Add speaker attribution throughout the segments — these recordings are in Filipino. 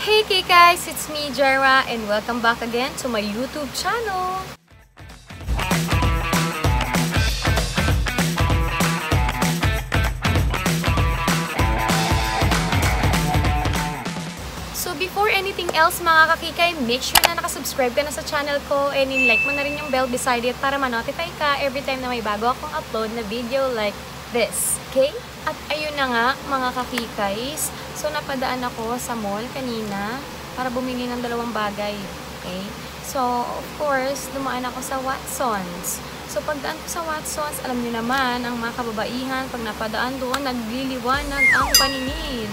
Speaker 1: Hey guys, it's me Jara and welcome back again to my YouTube channel. So before anything else mga kakikay, make sure na nakasubscribe ka na sa channel ko and in-like mo na rin yung bell beside it para ma-notify ka every time na may bago akong upload na video like this. Okay? At ayun na nga mga kakikays, so napadaan ako sa mall kanina para bumili ng dalawang bagay. Okay? So of course, dumaan ako sa Watsons. So pagdaan ko sa Watsons, alam niyo naman, ang mga kababaihan, pag napadaan doon, nagliliwanag ang paningin.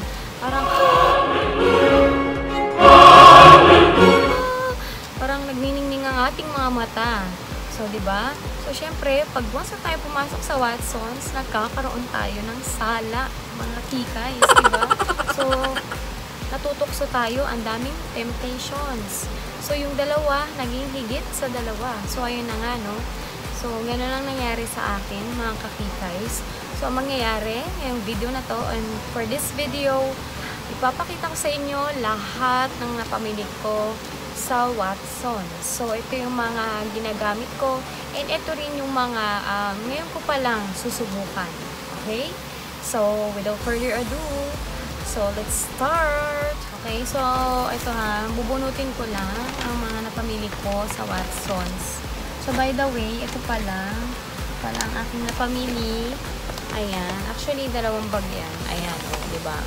Speaker 1: Parang nagniningning ang ating mga mata. So, di ba? So, syempre, pag once na tayo pumasok sa Watsons, nagkakaroon tayo ng sala, mga kikays, di ba? So, natutokso tayo, ang daming temptations. So, yung dalawa, naging higit sa dalawa. So, ayun na nga, no? So, gano'n lang nangyari sa akin, mga kakikays. So, ang mangyayari, yung video na to, and for this video, ipapakita ko sa inyo lahat ng napamili ko sa Watsons. So, ito yung mga ginagamit ko. And ito rin yung mga ngayon ko palang susubukan. Okay? So, without further ado, so let's start. Okay? So, ito ha, bubunutin ko lang ang mga napamili ko sa Watsons. So, by the way, ito pala ang aking napamili. Ayan. Actually, dalawang bag yan. Ayan, o, diba?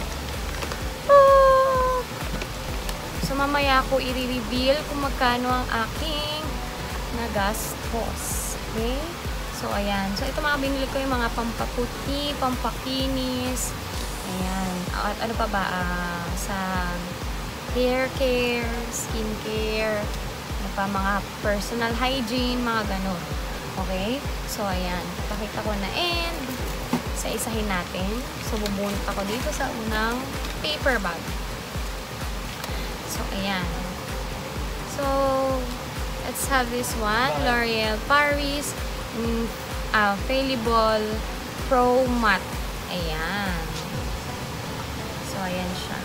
Speaker 1: So, mamaya ako i-reveal kung magkano ang aking nagastos. Okay? So, ayan. So, ito mga binili ko yung mga pampaputi, pampakinis. Ayan. At ano pa ba? Sa hair care, skin care, ano pa, mga personal hygiene, mga ganun. Okay? So, ayan. Pakita ko na and sa isahin natin. So, bubunot ako dito sa unang paper bag. So, ayan. So, let's have this one. L'Oreal Paris Fallible Pro Matte. Ayan. So, ayan siya.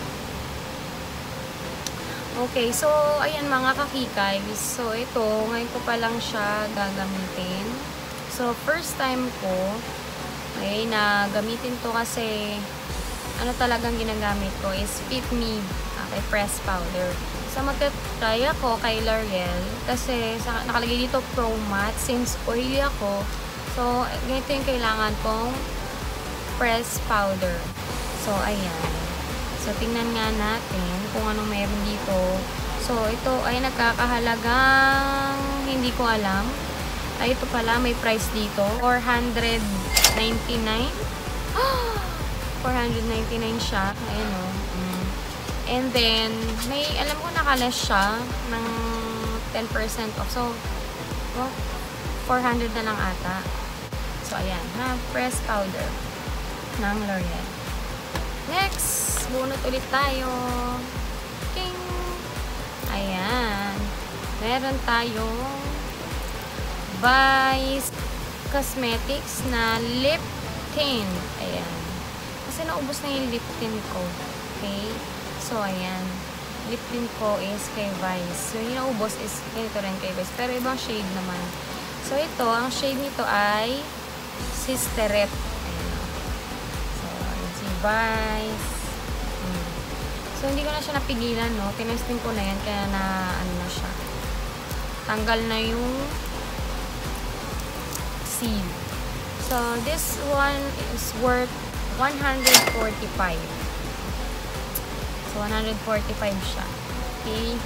Speaker 1: Okay. So, ayan mga kakikay. So, ito, ngayon ko pa lang siya gagamitin. So, first time ko, okay, na gamitin to kasi ano talagang ginagamit ko is Fit Me. Okay, press powder. So, magta-try ako kay L'Oreal kasi nakalagay dito Pro Matte since oily ako. So, ganito yung kailangan kong press powder. So, ayan. So, tingnan nga natin kung anong meron dito. So, ito ay nagkakahalagang hindi ko alam. Ay, ito pala, may price dito. 499. 499 siya. Ayan o. And then, may, alam ko nakalas siya ng 10% off. So, well, 400 na lang ata. So, ayan. Ha? Press powder ng L'Oreal. Next, bunot ulit tayo. King! Ayan. Meron tayong Vice Cosmetics na lip tint. Ayan. Kasi naubos na yung lip tint ko. Okay? So, ayan. Lip tint ko is kay Vice. So, yung naubos is ganito rin kay Vice. Pero ibang shade naman. So, ito, ang shade nito ay Sisteret. Ayan. So, ayan si Vice. So, hindi ko na siya napigilan, no? Tinesting ko na yan. Kaya na, ano na siya. Tanggal na yung seal. So, this one is worth 145. So, 145 siya. Okay.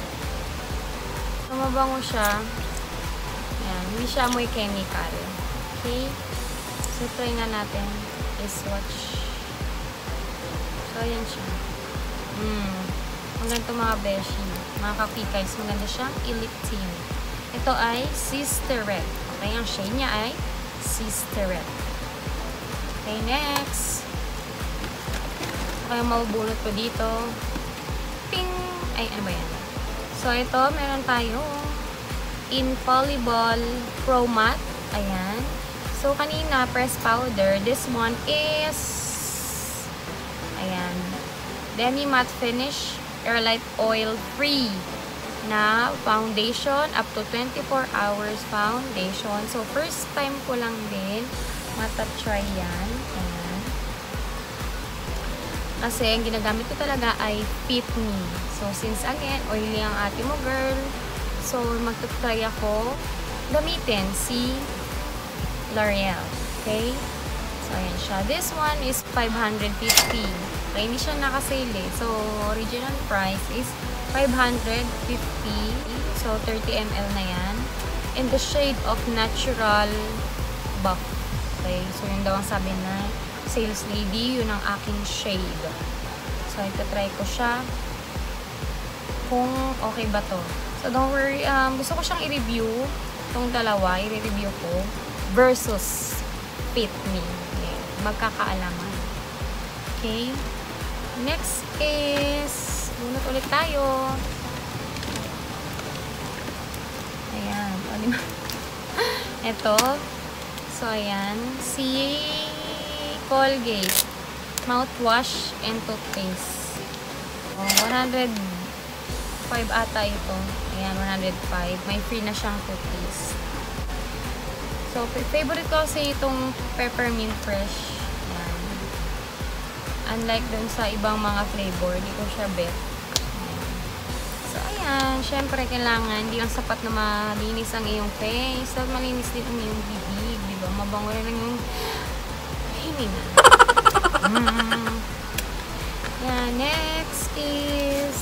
Speaker 1: So, mabango siya. Ayan. Hindi siya amoy chemical. Okay. So, try na natin. I-swatch. So, ayan siya. Maganda mga beshi. Mga kapikays. Maganda siyang i-lip tint. Ito ay Sisteret. Okay. Ang shade niya ay Sisteret. Okay. Next. Kaya mabubulot ko dito. Ping! Ay, ano ba yan? So, ito, meron tayong Infallible Pro Matte. Ayan. So, kanina, press powder. This one is, ayan, Demi Matte Finish Airlight Oil Free na foundation, up to 24 hours foundation. So, first time ko lang din matatry yan. Ayan. Kasi, ang ginagamit ko talaga ay Fit Me. So, since again, oily ang ate mo, girl. So, magtatry ako gamitin si L'Oreal. Okay? So, ayan siya. This one is 550. Okay, hindi siya nakasale eh. So, original price is 550. So, 30 ml na yan. In the shade of Natural Buff. Okay, so yun daw ang sabi na sales lady. Yun ang aking shade. So, ito-try ko siya kung okay ba to. So, don't worry. Gusto ko siyang i-review. Itong dalawa, i-review ko versus Fit Me. Okay. Magkakaalaman. Okay. Next is bunot ulit tayo. Ayan. Ito. So, ayan. Si Colgate mouthwash and toothpaste. 105 ata ito. Ayan, 105. May free na siyang toothpaste. So, favorite ko kasi itong peppermint fresh. Ayan. Unlike dun sa ibang mga flavor, hindi ko siya bet. Ayan. So, ayan. Syempre, kailangan, hindi lang sapat na malinis ang iyong face. Dapat malinis din ang iyong bibig. Diba? Mabango rin ang iyong hininga. Ayan. Next is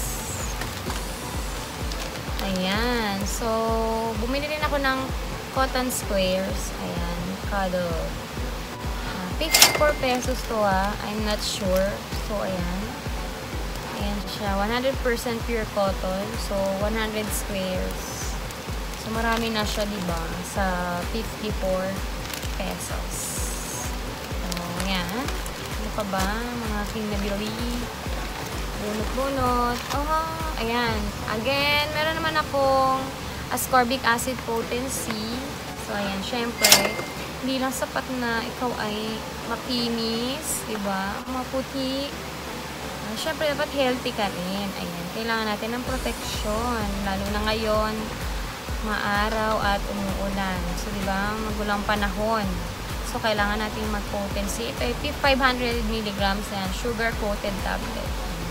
Speaker 1: ayan. So, bumili rin ako ng cotton squares. Ayan. Cuddle. 54 pesos to I'm not sure. So, ayan. Ayan siya. 100% pure cotton. So, 100 squares. So, marami na siya, diba? Sa 54 pesos. So, ayan. Ano pa ba? Mga aking nabili. Bunot-bunot. Oh, ayan. Again, meron naman akong ascorbic acid potency. So, ayan. Syempre, hindi lang sapat na ikaw ay makinis, diba? Maputi. Syempre, dapat healthy ka rin. Ayan. Kailangan natin ng protection. Lalo na ngayon, maaraw at umuulan. So, diba? Magulang panahon. So, kailangan natin mag-potency. Ito ay 500 mg yan. Sugar-coated tablet.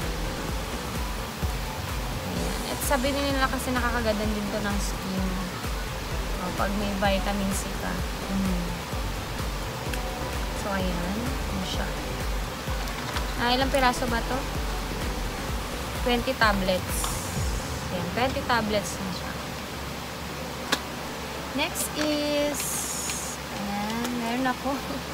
Speaker 1: Sabi nila kasi nakakagadan din to ng skin. Pag may vitamin C ka. So, ayan. Ano siya? Ilang piraso ba to? 20 tablets. Ayan. 20 tablets na siya. Next is ayan. Meron ako.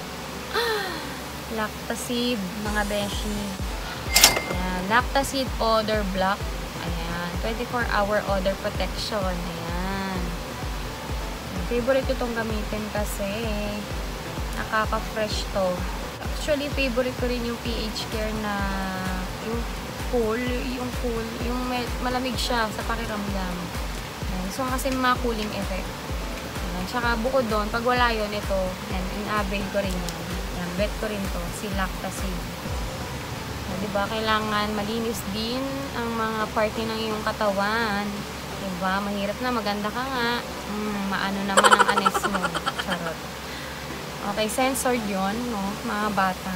Speaker 1: Lactacid. Mga beshi. Ayan. Lactacid powder block. 24-hour odor protection. Ayan. Favorite ko itong gamitin kasi nakaka-fresh to. Actually, favorite ko rin yung pH Care na yung cool, yung malamig siya sa pakiramdam. Ayan. So, kasi mga cooling effect. Ayan. Tsaka bukod doon, pag wala yun, ito, in-avail ko rin yan. Ayan, bet ko rin to, si Lactacid. Diba? Kailangan malinis din ang mga party ng iyong katawan. Diba? Mahirap na, maganda ka nga. Maano naman ang anes mo. Charot. Okay, censored yun, no? Mga bata.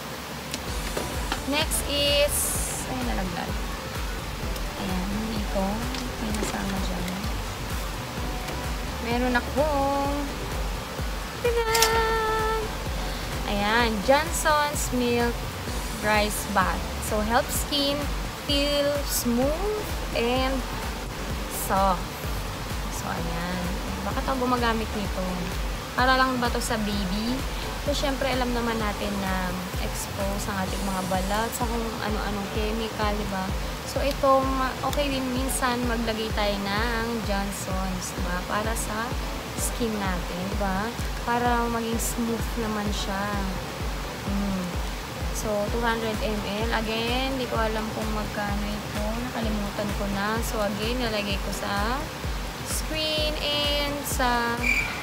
Speaker 1: Next is, ayun, nalaglag. Ayan, dito. May nasama dyan. Meron akong, ayan, Johnson's Milk Rice Bath. So, help skin feel smooth and soft. So, ayan. Bakit ako gumagamit nito? Para lang ba to sa baby? So, syempre, alam naman natin na expose ang ating mga balat sa kung ano-anong chemical, diba? So, itong, okay din minsan maglagay tayo ng Johnson's, diba? Para sa skin natin, diba? Para maging smooth naman siya. So, 200 ml. Again, hindi ko alam kung magkano ito. Nakalimutan ko na. So, again, nalagay ko sa screen and sa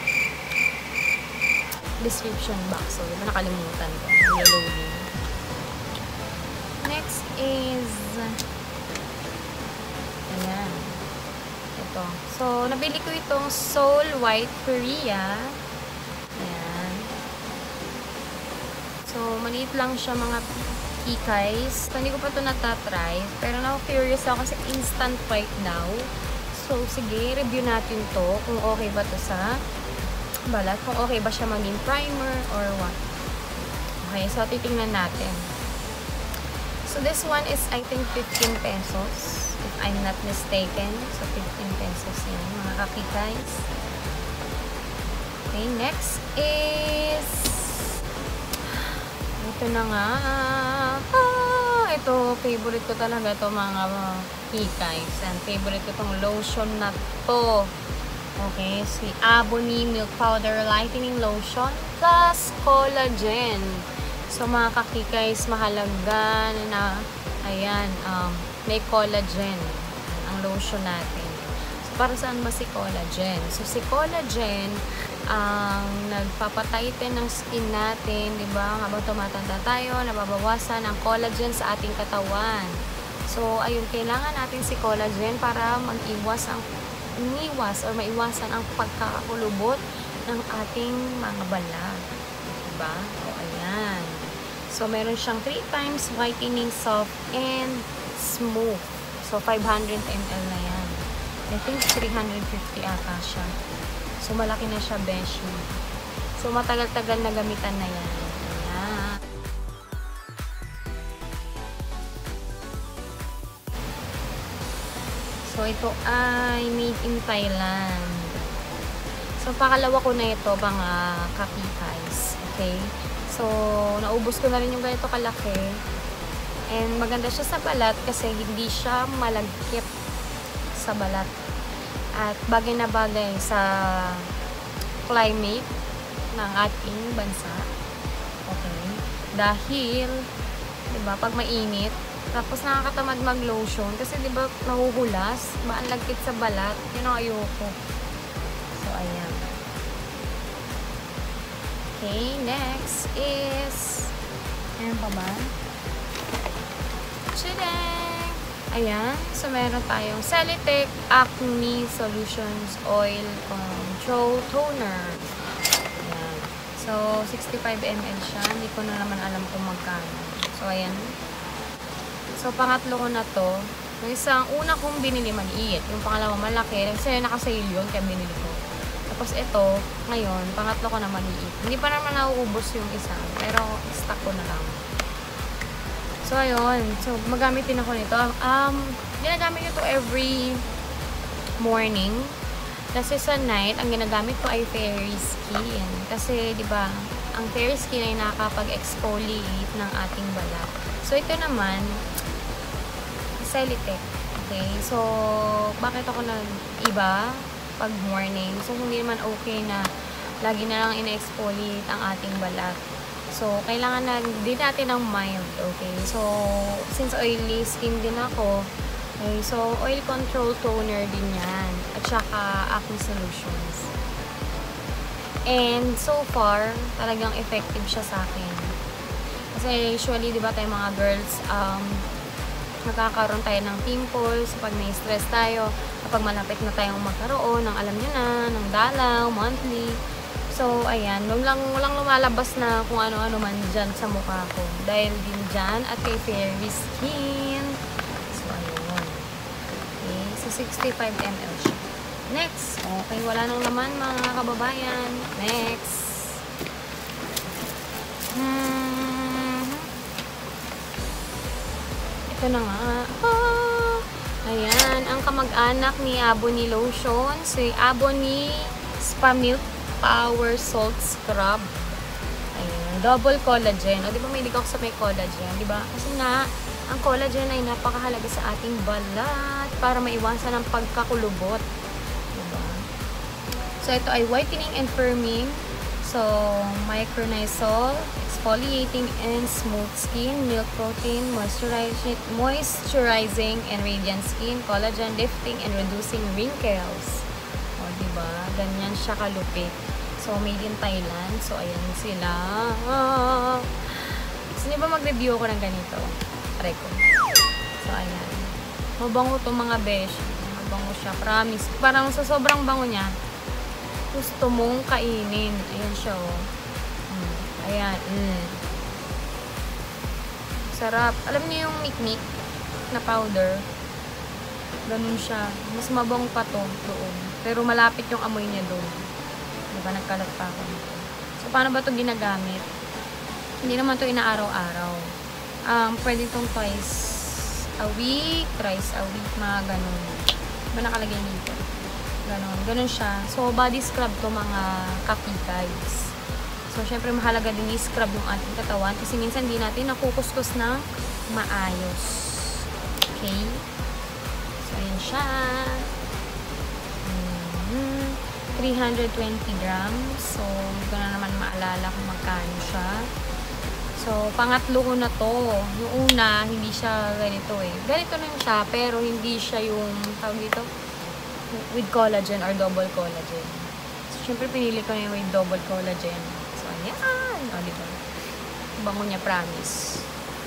Speaker 1: description box. So, diba nakalimutan ko. Loading. Next is to. So, nabili ko itong Soul White Korea. Ayan. So, maliit lang siya mga kikays. So, hindi ko pa ito natatry. Pero na-curious ako kasi instant white daw. So, sige, review natin to. Kung okay ba to sa balat. Kung okay ba siya maging primer or what. Okay, so titingnan natin. So, this one is, I think, 15 pesos. If I'm not mistaken. So, 15 pesos yan, mga kakikays. Okay, next is... Ito na nga. Ito, favorite ko talaga ito, mga kikays. And favorite ko itong lotion na to. Okay, si Abony Milk Powder Lightening Lotion plus Collagen. So, mga kakikays, mahalaga na, ayan, may collagen ang lotion natin. So, para saan ba si collagen? So, si collagen, ang nagpapatighten ng skin natin, di ba? Habang tumatanda tayo, nababawasan ang collagen sa ating katawan. So, ayun, kailangan natin si collagen para maiwasan ang pagkakakulubot ng ating mga balat. Diba? O, ayan. So, meron siyang 3 times whitening, soft, and smooth. So, 500 ml na yan. I think 350 ata siya. So, malaki na siya, beshi. So, matagal-tagal na gamitan na yan. Ayan. So, ito ay made in Thailand. So, pakalawa ko na ito, mga kakikays. Okay? So, naubos ko na rin yung ganito kalaki. And maganda siya sa balat kasi hindi siya malagkit sa balat. At bagay na bagay sa climate ng ating bansa. Okay? Dahil, diba, pag mainit, tapos nakakatamad mag-lotion kasi diba nahuhulas, ba ang lagkit sa balat, yun ang ayoko. So, ayan. Okay, next is, ayan pa ba? Chideng! Ayan, so meron tayong Celitec Acne Solutions Oil Control Toner. Ayan. So, 65 ml siya. Hindi ko na naman alam kung magkano. So, ayan. So, pangatlo ko na to. Yung isang una kong binili maliit. Yung pangalawa malaki. Kasi nakasale yun, kaya binili ko. Tapos ito, ngayon, pangatlo ko na maliit. Hindi pa naman nauubos yung isa. Pero, stock ko na lang. So, ayun. So, magamit din ako nito. Ginagamit nito every morning. Kasi sa night, ang ginagamit ko ay Fairy Skin. Kasi, di ba, ang Fairy Skin ay nakakapag-exfoliate ng ating balat. So, ito naman, Celitec. Okay? So, bakit ako nag-iba pag morning? So, hindi naman okay na lagi na lang ina-exfoliate ang ating balat. So, kailangan na din natin ng mild. Okay? So, since oily skin din ako, okay, so, oil control toner din yan. At saka, acne solutions. And, so far, talagang effective siya sa akin. Kasi, usually, di ba tayo mga girls, nakakaroon tayo ng pimples pag na-stress tayo, kapag malapit na tayong magkaroon ng alam nyo na, ng dalaw, monthly. So, ayan, walang lumalabas na kung ano-ano man dyan sa mukha ko. Dahil din dyan at kay Fairy Skin. So, ayun. Okay, so 65 ml siya. Next, okay, wala nang laman mga kababayan. Next. Ito na nga. Ayan, ang kamag-anak ni Abony Lotion, si Abony Spa Milk Power Salt Scrub. Ayan, double collagen. O, di ba may ako sa may collagen? Di ba? Kasi nga, ang collagen ay napakahalaga sa ating balat para maiwasan ang pagkakulubot. Di ba? So, ito ay whitening and firming. So, micronizol, exfoliating and smooth skin, milk protein, moisturizing and radiant skin, collagen, lifting and reducing wrinkles. O, diba? Ganyan siya kalupit. So, made in Thailand. So, ayan sila. Gusto niyo ba mag-review ako ng ganito? Try ko. So, ayan. Mabango itong mga besh. Mabango siya, promise. Parang sa sobrang bango niya, gusto mong kainin. Ayan siya, oh. Ayan, sarap. Alam niyo yung mikmik na powder? Ganun siya. Mas mabango pa to doon. Pero malapit yung amoy niya doon. Diba, nagkalat pa ako nito. So, paano ba to ginagamit? Hindi naman to inaaraw-araw. Pwede itong twice a week, thrice a week, mga ganun. Diba nakalagay dito? Ganun. Ganun siya. So, body scrub to mga kapikays. So, syempre, mahalaga din i-scrub yung ating katawan kasi minsan di natin nakukuskus ng maayos. Okay? So, ayan siya. 320 grams. So, hindi ko na naman maalala kung magkano siya. So, pangatlo ko na to. Yung una, hindi siya ganito eh. Ganito lang siya, pero hindi siya yung, tawag dito, with collagen or double collagen. So, syempre, pinili ko yung with double collagen. So, ayan. O, diba? Bango niya, promise.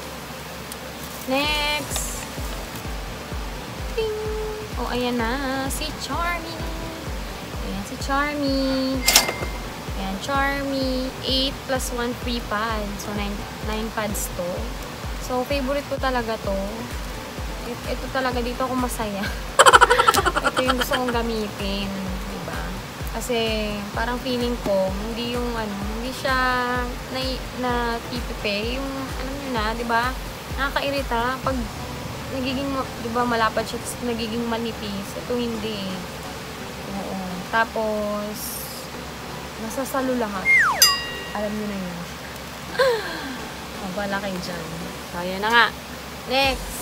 Speaker 1: Next. Ting! O, ayan na. Si Charmy. Ayan, si Charmy. Ayan, Charmy. 8 plus 1 free pad. So, 9 pads to. So, favorite ko talaga to. Ito talaga, dito ako masaya. Ito yung gusto kong gamitin. Diba? Kasi, parang feeling ko, hindi yung, hindi siya na pipipe. Yung, alam nyo na, diba? Nakakairita. Pag, nagiging, diba, malapad siya, nagiging manipis. Ito hindi eh. Oo. Tapos, nasasalo lahat. Alam nyo na yun. Mabala kayo dyan. So, ayan na nga. Next.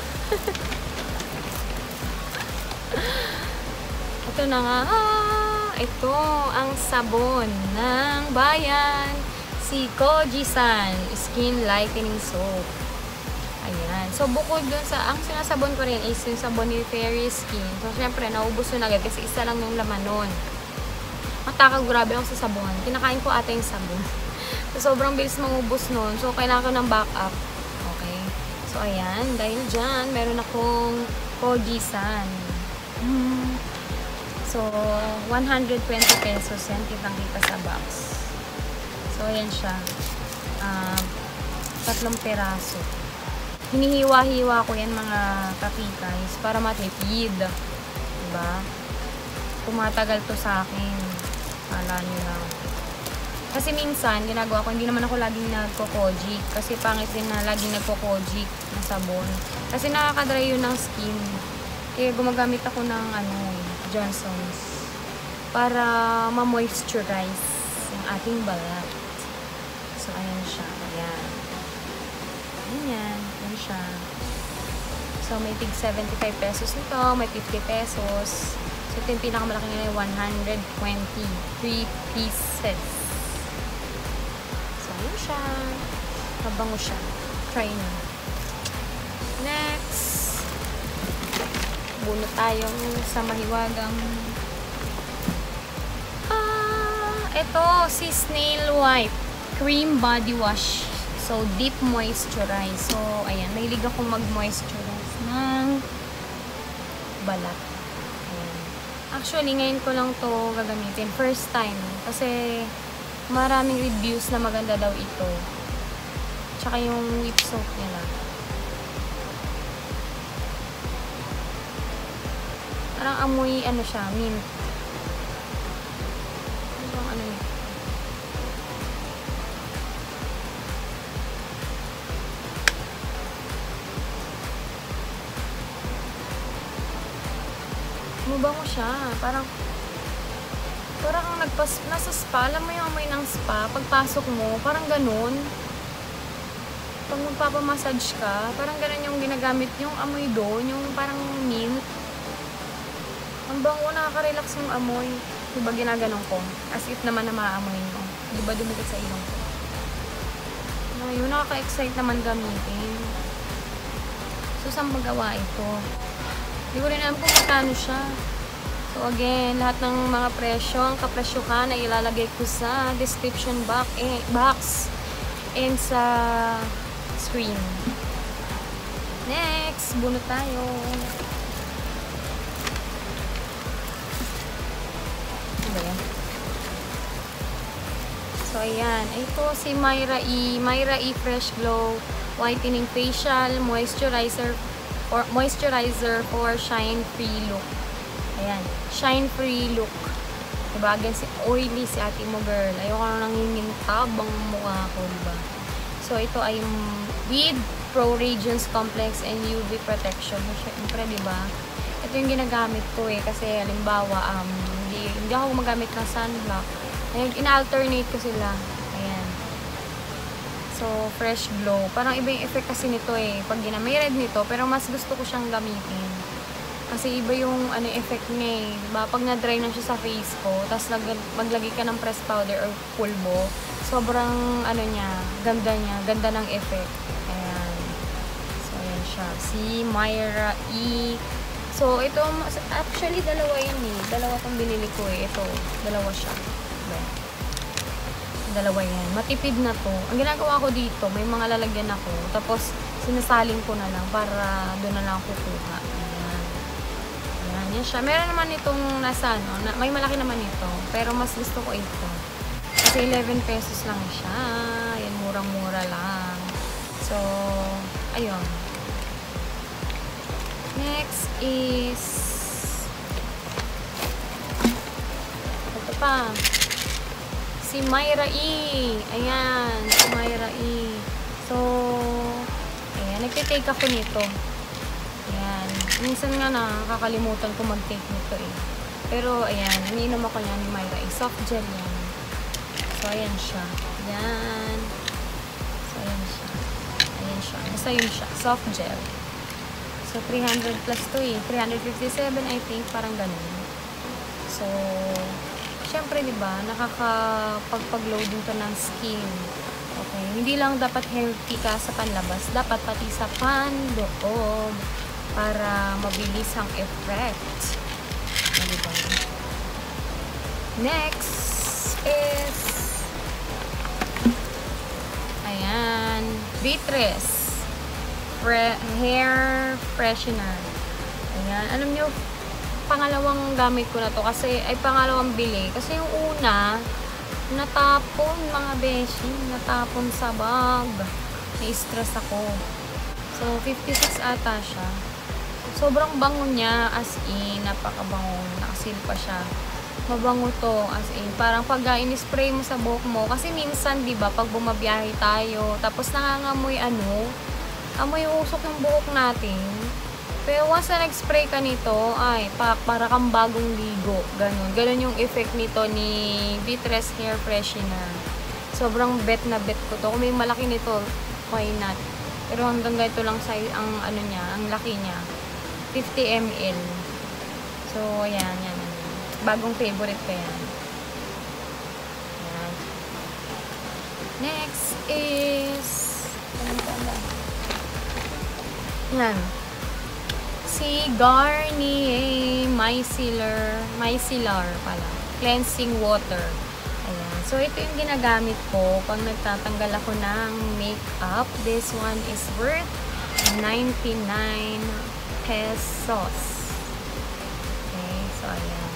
Speaker 1: Ito na nga. Ito ang sabon ng bayan. Si Koji-san Skin Lightening Soap. Ayan. So, bukod dun sa, ang sinasabon ko rin is yung sabon ni Fairy Skin. So, syempre, naubos yun agad kasi isa lang yung laman nun. Matakaw, grabe ako sa sabon. Kinakain ko ata yung sabon. So, sobrang bilis mangubos nun. So, kailangan ko ng backup. Okay. So, ayan. Dahil dyan, meron akong Koji-san. So, 120 pesos yan. Kitang-kita sa box. So, ayan siya. 3 peraso. Hinihiwa-hiwa ko yan mga kapikays para matipid. Diba? Tumatagal to sa akin. Kala nyo lang. Kasi minsan, ginagawa ko, hindi naman ako laging nagko-kojic. Kasi pangit din na laging nagko-kojic na sabon. Kasi nakakadry yun ng skin. Kaya gumagamit ako ng Johnson's. Para ma-moisturize yung ating balat. So, ayan siya. Ayan. Ayan. Ayan siya. So, may tig 75 pesos nito. May 50 pesos. So, ito yung pinakamalaki nila, 120. 3 pieces. So, ayan siya. Mabango siya. Try nyo. Next. Bunot tayong sa mahiwagang ito, si Snail Wipe Cream Body Wash. So, deep moisturize. So, ayan. Nahilig akong mag-moisturize ng balat. Ayan. Actually, ngayon ko lang to gagamitin. First time. Kasi, maraming reviews na maganda daw ito. Tsaka yung whip soap nila. Parang amoy, siya, mint. Ano yun? Mabango siya. Parang nasa spa. Alam mo yung amoy ng spa? Pagpasok mo, parang ganun. Pag magpapamassage ka, parang ganun yung ginagamit yung amoy doon. Yung parang mint. Ang bango, nakaka-relax yung amoy. Diba ginaganon ko? As if naman na maaamoy mo. Diba dumikit sa ilong ko? Yun, nakaka-excite naman gamitin. So, saan magawa ito? Hindi ko rin alam kung magkano siya. So, again, lahat ng mga presyo, ang kapresyo ka na ilalagay ko sa description box and sa screen. Next, bunot tayo. So, ayan. Ito si Myra E. Myra E Fresh Glow Whitening Facial Moisturizer for Shine Free Look. Ayan. Shine Free Look. Diba? Again, si oily si ate mo, girl. Ayoko na nangingintab ang mukha ko, diba? So, ito ay with Pro Radiance Complex and UV Protection. Siyempre, diba? Ito yung ginagamit ko kasi halimbawa, hindi ako gumagamit ng sunblock. Ayun, in-alternate ko sila. Ayan. So, fresh glow. Parang iba yung effect kasi nito pag may red nito, pero mas gusto ko siyang gamitin. Kasi iba yung effect niya diba? Pag na-dry na siya sa face ko, tapos maglagay ka ng pressed powder or pulbo, sobrang ganda niya. Ganda ng effect. Ayan. So, ayan siya. Si Myra E. So, ito, actually, dalawa yan Dalawa itong binili ko Ito, dalawa siya. Ayan. Dalawa yan. Matipid na to. Ang ginagawa ko dito, may mga lalagyan ako. Tapos, sinasaling ko na lang para doon na lang kukuha. Ayan. Ayan, yan siya. Meron naman itong nasa, may malaki naman ito. Pero mas gusto ko ito. Kasi 11 pesos lang siya. Ayan, murang-mura lang. So, ayun. Next is ito pa. Si Myra E. Ayan, si Myra E. So, ayan, nagtitake ako nito. Ayan. Minsan nga nakakalimutan ko mag-take nito Pero, ayan, iniinom ako niya ni Myra E. Soft gel yan. So, ayan siya. Ayan. So, ayan siya. Ayan siya. Basta yun siya. Soft gel. So, 300 plus to 357, I think. Parang ganun. So, syempre, diba, nakakapag-glow din to ng skin. Okay? Hindi lang dapat healthy ka sa panlabas. Dapat pati sa panloob para mabilis ang effect. Diba? Next is ayan, Beatrice hair freshener. Ayan. Alam nyo, pangalawang gamit ko na to kasi, pangalawang bili. Kasi yung una, natapon mga beshi. Natapon sa bag. Na-stress ako. So, 56 ata siya. Sobrang bango niya, as in, napakabango. Nakasil pa siya. Mabango to, as in. Parang pag in-spray mo sa buhok mo, kasi minsan, diba, pag bumabiyahe tayo, tapos nangangamoy amoy usok yung buhok natin. Pero once na nag-spray ka nito, para kang bagong ligo. Ganon yung effect nito ni Beatrice Hair Freshener. Sobrang bet na bet ko to. Kung may malaki nito, why not? Pero hanggang ganito lang ang ang laki niya. 50 ml. So, ayan. Bagong favorite ko yan. Ayan. Next is yan. Si Garnier Micellar pala. Cleansing water. Ayan. So, ito yung ginagamit ko pag nagtatanggal ako ng makeup. This one is worth 99 pesos. Okay. So, ayan.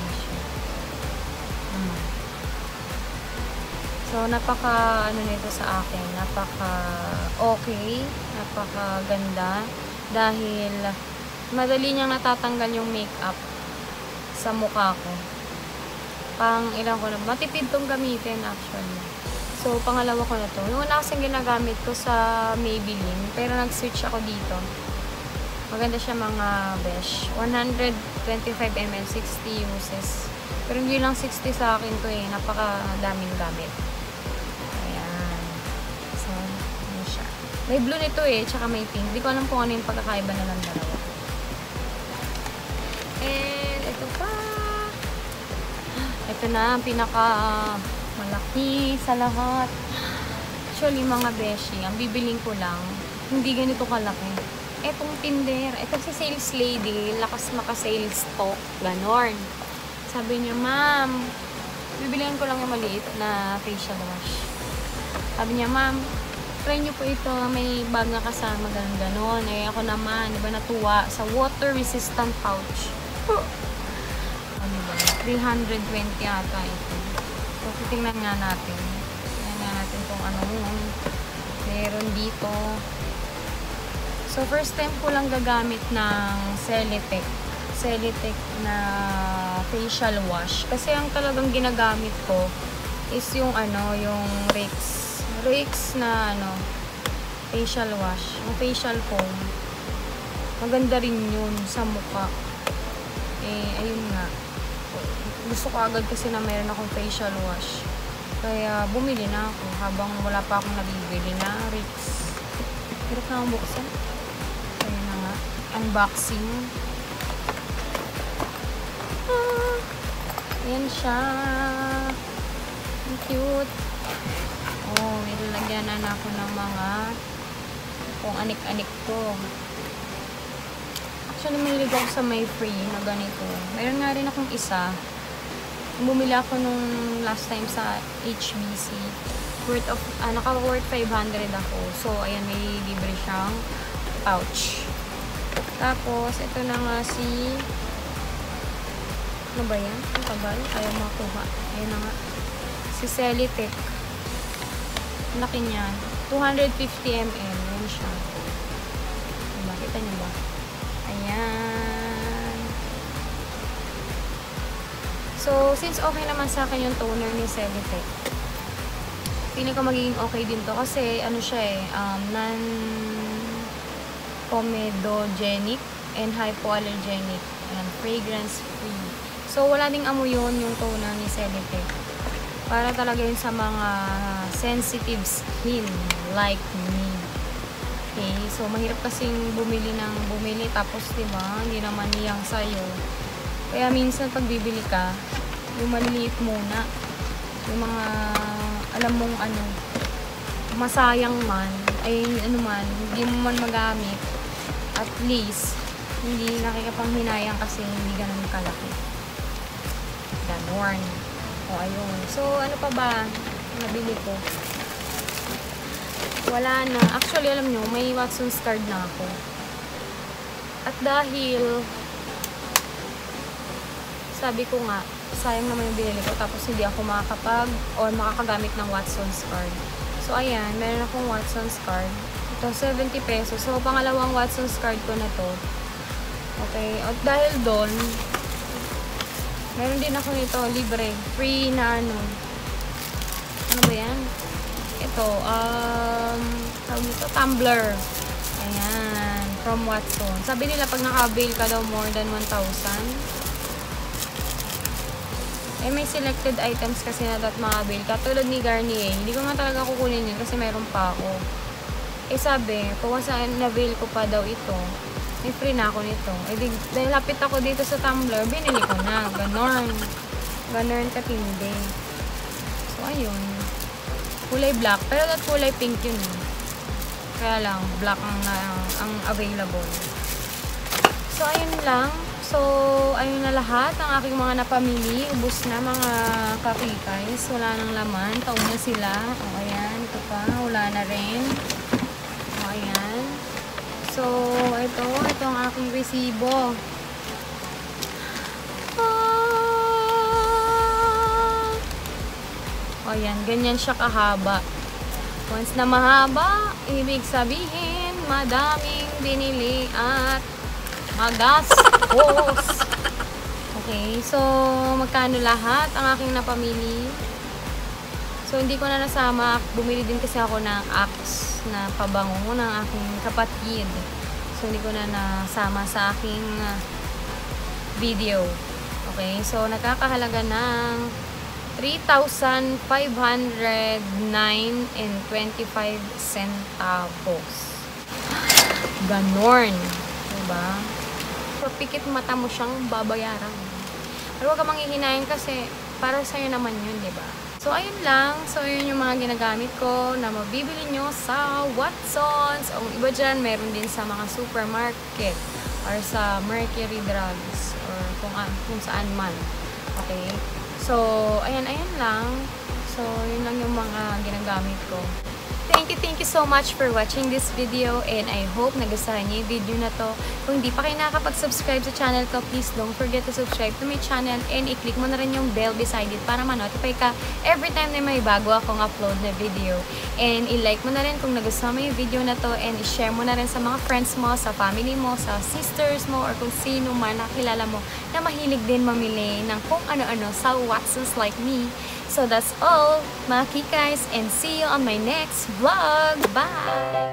Speaker 1: So, napaka, nito sa akin, napaka okay, napaka ganda, dahil madali niyang natatanggal yung makeup sa mukha ko. Pang ilang ko na, matipid tong gamitin actually. So, pangalawa ko na to. Yung una kasing ginagamit ko sa Maybelline, pero nag-switch ako dito. Maganda siya mga besh. 125 ml, 60 uses. Pero hindi lang 60 sa akin to napaka daming gamit. May blue nito tsaka may pink. Hindi ko alam kung ano yung pagkakaiba na lang dalawa. And, ito pa. Ito na, ang pinaka malaki sa lahat. Actually, mga beshi, ang bibiling ko lang, hindi ganito kalaki. Etong tinder, ito si sales lady, lakas maka-sales talk, ganon. Sabi niya, ma'am, bibilihan ko lang yung maliit na facial wash. Sabi niya, ma'am, try nyo po ito, may bag na kasama, ganon. Ako naman, diba natuwa sa water resistant pouch. Ano ba? 320 ata ito. So, titingnan nga natin. ano, meron dito. So, first time ko lang gagamit ng Celetec na facial wash. Kasi ang talagang ginagamit ko is yung ano, yung Rix na ano, facial wash. Yung facial foam. Maganda rin yun sa mukha. Ayun nga. Gusto ko agad kasi na meron akong facial wash. Kaya bumili na ako habang wala pa akong nabibili na Rix. Hirap na akong buksan. Ayun na nga. Unboxing. Ayan siya. Ang cute. Oh, may lalagyanan ako ng mga kung anik-anik ko. Actually, mahilig ako sa may free na ganito. Meron nga rin akong isa. Bumili ako nung last time sa HBC. Naka-worth 500 ako. So, ayan, may libre siyang pouch. Tapos, ito na nga si... Ano ba yan? Ang tagal. Ayaw makuha. Ayan na nga. Si Celetec. Laki niya. 250 ml. Ayan siya. Diba? Kita niyo ba? Ayan. So, since okay naman sa akin yung toner ni Celetec, feeling ko magiging okay din to. Kasi, ano siya non-comedogenic and hypoallergenic. Ayan, fragrance free. So, wala ding amoy yun yung toner ni Celetec. Para talaga yun sa mga sensitive skin like me. Okay? So, mahirap kasing bumili tapos, diba, hindi naman niyang sa'yo. Kaya minsan pag bibili ka, yung maliliit muna. Yung mga, alam mong ano, masayang man, ay ano man, hindi mo man magamit. At least, hindi nakikipanghinayang kasi hindi ganun kalaki. Ganon. O, ayun. So, ano pa ba nabili ko? Wala na. Actually, alam nyo, may Watson's card na ako. At dahil, sabi ko nga, sayang naman yung binili ko, tapos hindi ako makakagamit ng Watson's card. So, ayan, meron akong Watson's card. Ito, 70 pesos. So, pangalawang Watson's card ko na to. Okay. At dahil doon, meron din ako nito, libre. Free na ano. Ano ba yan? Ito, tawag nito, tumbler. Ayan, from Watson. Sabi nila pag naka-avail ka daw more than 1,000. May selected items kasi na dapat maka-avail ka. Tulad ni Garnier. Hindi ko nga talaga kukunin yun kasi meron pa ako. Sabi, kung saan na-avail ko pa daw ito, may free na ako nito. Dahil lapit ako dito sa tumbler, binili ko na. Ganon katindi. So, ayun. Kulay black. Pero that kulay pink yun. Kaya lang, black ang available. So, ayun lang. So, ayun na lahat. Ang aking mga napamili. Ubus na mga kakikays. Wala nang laman. Taon na sila. O, ayan. Ito pa. Wala na rin. O, ayan. So, ito ang aking resibo. O, yan. Ganyan siya kahaba. Once na mahaba, ibig sabihin, madaming binili at magastos. Okay. So, magkano lahat ang aking napamili? So, hindi ko na nasama. Bumili din kasi ako ng Axe na pabango ng aking kapatid. So, hindi ko na nasama sa aking video. Okay? So, nakakahalaga ng 3,509.25 centavos. Ganon. Diba? So, pikit mata mo siyang babayaran. Pero huwag ka manghihinayin kasi para sa'yo naman yun, diba? So, ayun lang. So, yun yung mga ginagamit ko na mabibili nyo sa Watsons. O iba dyan, meron din sa mga supermarket or sa Mercury Drugs or kung saan man. Okay? So, ayan lang. So, yun lang yung mga ginagamit ko. Thank you so much for watching this video and I hope nagustuhan niyo yung video na to. Kung hindi pa kayo nakakapag-subscribe sa channel ko, please don't forget to subscribe to my channel and i-click mo na rin yung bell beside it para ma-notify ka every time na may bago akong upload na video. And i-like mo na rin kung nagustuhan mo yung video na to and i-share mo na rin sa mga friends mo, sa family mo, sa sisters mo, or kung sino man nakilala mo na mahilig din mamili ng kung ano-ano sa Watsons like me. So that's all, mga kikays, and see you on my next vlog. Bye!